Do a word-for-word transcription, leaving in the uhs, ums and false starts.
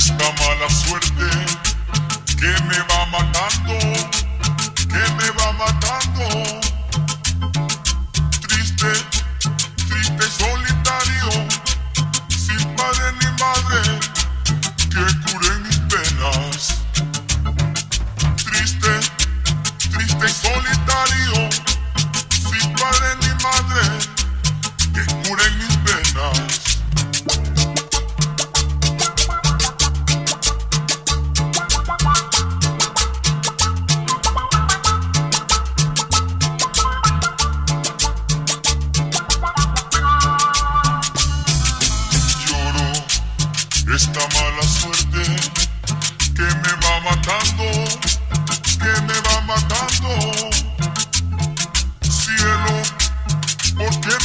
esta mala suerte que me va matando, que me va matando. Triste, triste y solitario, sin padre ni madre que cure mis penas. Triste, triste y solitario, sin padre ni madre que cure mis penas. Esta mala suerte que me va matando, que me va matando. Cielo, ¿por qué